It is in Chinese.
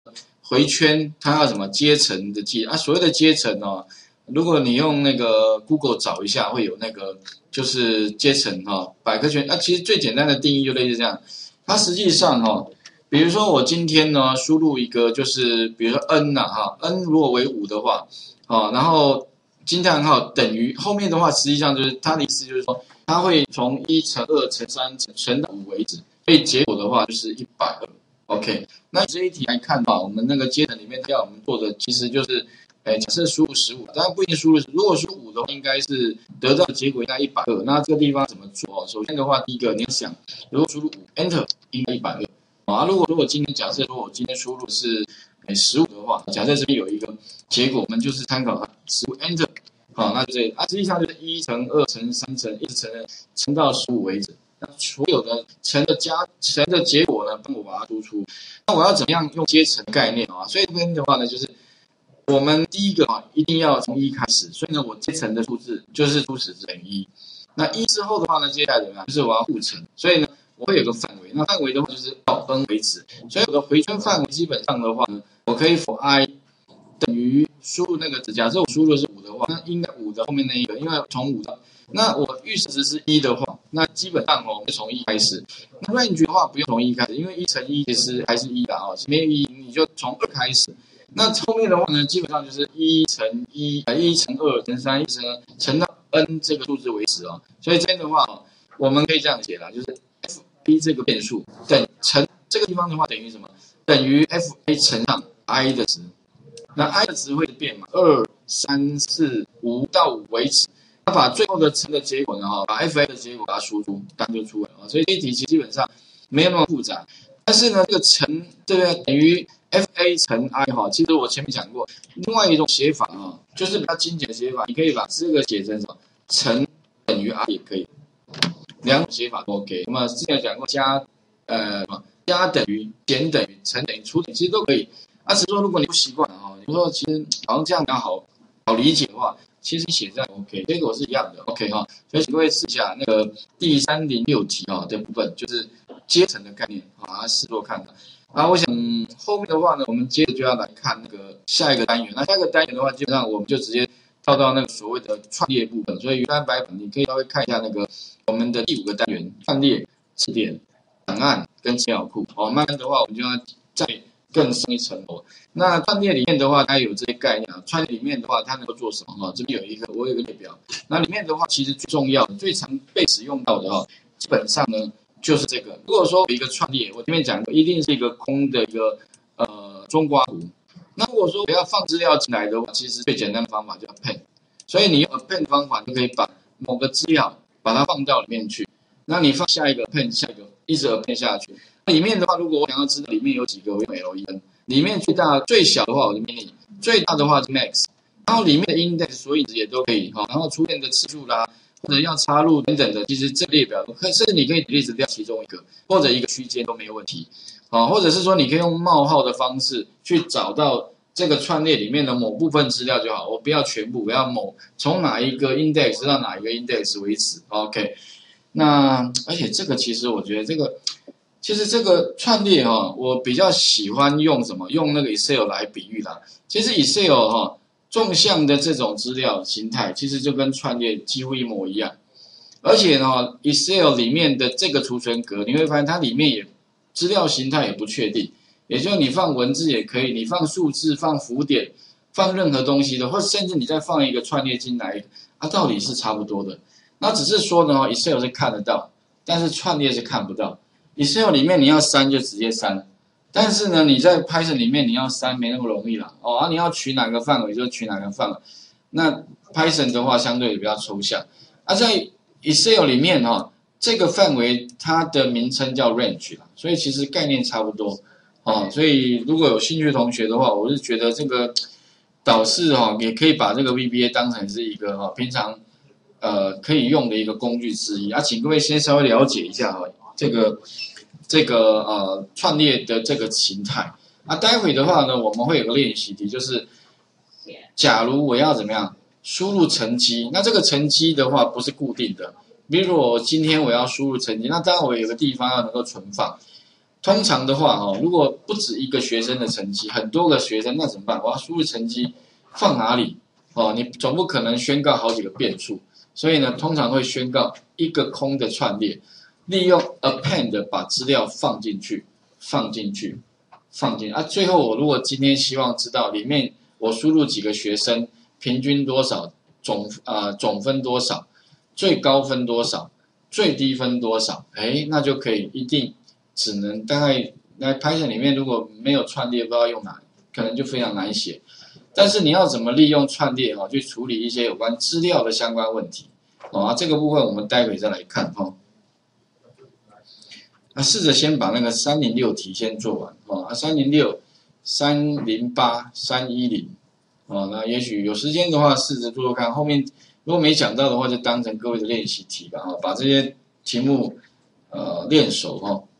回圈，它要什么阶层的阶啊？所谓的阶层哦，如果你用那个 Google 找一下，会有那个就是阶层哈、百科全其实最简单的定义就类似这样。它实际上比如说我今天呢输入一个就是比如说 n n 如果为5的话，然后惊叹号等于后面的话，实际上就是它的意思就是说，它会从1乘2乘3乘到5为止，所以结果的话就是120。OK， 那这一题来看我们那个阶层里面要我们做的其实就是，假设输入15，当然不一定输入，如果输入5的话，应该是得到的结果应该120。那这个地方怎么做？首先的话，第一个你要想，如果输入5 Enter 应该120。如果今天假设说我今天输入是15的话，假设这边有一个结果，我们就是参考它15 Enter， 那就这实际上就是1乘2乘3乘一直乘到15为止。那所有的乘的结果呢，帮我把它输出。那我要怎么样用阶层概念所以这边的话呢，就是我们第一个一定要从1开始，所以呢，我阶层的数字就是初始值等于1。那1之后的话呢，接下来怎么样？就是我要互乘，所以呢，我会有个范围。那范围的话就是到 n 为止。所以我的回圈范围基本上的话呢，我可以 for i 等于输入那个值。假设我输入的是5的话，那应该5的后面那一个，因为从5到那我预设值是1的话，那基本上我会从1开始。那 range 的话不用从1开始，因为1乘1其实还是1的没有1你就从2开始。那后面的话呢，基本上就是1乘1， 1乘2乘3， 1乘到 n 这个数字为止所以这边的话我们可以这样写啦，就是 f(a) 这个变数乘这个地方的话等于什么？等于 f(a) 乘上 i 的值。那 i 的值会变嘛？2、3、4、5到5为止。它把最后的乘的结果呢，把 f(a) 的结果把它输出，当然就出来了。所以这一题其实基本上没有那么复杂。但是呢，这个乘对不对？等于 f(a) 乘 i 其实我前面讲过，另外一种写法就是比较精简的写法，你可以把这个写成什么？乘等于 i 也可以，两种写法都 OK。那么之前讲过加等于、减等于、乘等于、除等于，其实都可以。只是说如果你不习惯你说其实好像这样比较好理解的话，其实写这样 OK， 结果是一样的 OK 所以请各位试一下那个第306题的部分，就是阶层的概念试做看看。我想后面的话呢，我们接着就要来看那个下一个单元。那下一个单元的话，基本上我们就直接跳到那个所谓的串列部分。所以原来白本你可以稍微看一下那个我们的第5个单元串列、词典、档案跟资料库。慢慢的话，我们就要再更上一层楼。那串列里面的话，它有这些概念串列里面的话，它能够做什么这边我有一个列表。那里面的话，其实最重要的、最常被使用到的基本上呢就是这个。如果说有一个串列，我前面讲过，一定是一个空的一个中括弧。那如果说我要放资料进来的话，其实最简单的方法叫 append。所以你用 append 方法，就可以把某个资料把它放到里面去。那你放下一个 append， 下一个一直 append 下去。里面的话，如果我想要知道里面有几个，我用 len。里面最大最小的话，我就 mini； 最大的话是 max。然后里面的 index 所有值也都可以然后出现的次数啦，或者要插入等等的，其实这个列表甚至你可以delete掉其中一个或者一个区间都没有问题或者是说你可以用冒号的方式去找到这个串列里面的某部分资料就好，我不要全部，我要从哪一个 index 到哪一个 index 为止。OK， 那而且这个其实我觉得其实这个串列我比较喜欢用什么？用那个 Excel 来比喻啦。其实 Excel 纵向的这种资料形态，其实就跟串列几乎一模一样。而且Excel 里面的这个储存格，你会发现它里面也资料形态也不确定，也就是你放文字也可以，你放数字、放符点、放任何东西的，或者甚至你再放一个串列进来，它道理是差不多的。那只是说呢，Excel 是看得到，但是串列是看不到。Excel 里面你要删就直接删，但是呢，你在 Python 里面你要删没那么容易啦。你要取哪个范围就取哪个范围。那 Python 的话相对比较抽象。在 Excel 里面这个范围它的名称叫 range 啦，所以其实概念差不多所以如果有兴趣的同学的话，我是觉得这个导师也可以把这个 VBA 当成是一个平常可以用的一个工具之一请各位先稍微了解一下这个串列的这个形态待会的话呢，我们会有个练习题，就是假如我要怎么样输入成绩，那这个成绩的话不是固定的，比如说我今天我要输入成绩，那当然我有个地方要能够存放。 通常的话如果不止一个学生的成绩，很多个学生，那怎么办？我要输入成绩放哪里？你总不可能宣告好几个变数，所以呢，通常会宣告一个空的串列，利用 append 把资料放进去，最后我如果今天希望知道里面我输入几个学生，平均多少，总分多少，最高分多少，最低分多少，那就可以一定只能大概在 Python 里面如果没有串列，不知道用哪，可能就非常难写。但是你要怎么利用串列去处理一些有关资料的相关问题这个部分我们待会再来看那试着先把那个306题先做完306、308、310那也许有时间的话试着做做看，后面如果没讲到的话，就当成各位的练习题吧把这些题目练熟